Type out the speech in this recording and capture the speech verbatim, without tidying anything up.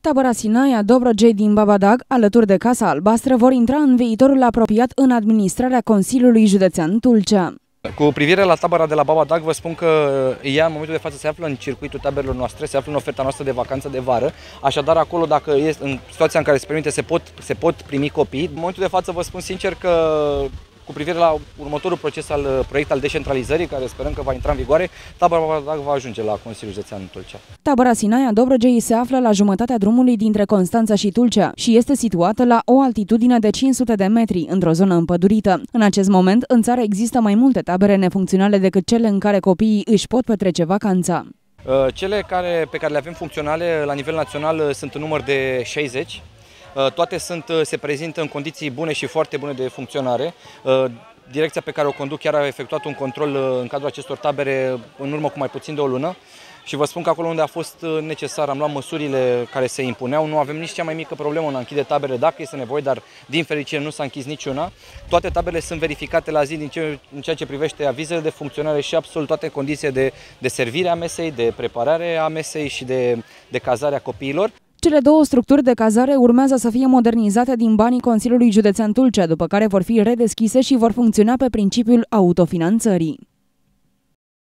Tabăra Sinaia, Dobrogei din Babadag, alături de Casa Albastră, vor intra în viitorul apropiat în administrarea Consiliului Județean Tulcea. Cu privire la tabăra de la Babadag, vă spun că ea în momentul de față se află în circuitul taberelor noastre, se află în oferta noastră de vacanță de vară, așadar acolo, dacă este în situația în care se permite, se pot, se pot primi copii. În momentul de față vă spun sincer că cu privire la următorul proces al proiect al descentralizării, care sperăm că va intra în vigoare, tabăra Babadag va ajunge la Consiliul Județean Tulcea. Tabăra Sinaia, Dobrogei se află la jumătatea drumului dintre Constanța și Tulcea și este situată la o altitudine de cinci sute de metri, într-o zonă împădurită. În acest moment, în țară există mai multe tabere nefuncționale decât cele în care copiii își pot petrece vacanța. Cele care, pe care le avem funcționale la nivel național sunt în număr de șaizeci. Toate sunt, se prezintă în condiții bune și foarte bune de funcționare. Direcția pe care o conduc chiar a efectuat un control în cadrul acestor tabere în urmă cu mai puțin de o lună și vă spun că acolo unde a fost necesar am luat măsurile care se impuneau. Nu avem nici cea mai mică problemă în a închide tabere dacă este nevoie, dar din fericire nu s-a închis niciuna. Toate taberele sunt verificate la zi din ce, în ceea ce privește avizele de funcționare și absolut toate condiții de, de servire a mesei, de preparare a mesei și de, de cazare a copiilor. Cele două structuri de cazare urmează să fie modernizate din banii Consiliului Județean Tulcea, după care vor fi redeschise și vor funcționa pe principiul autofinanțării.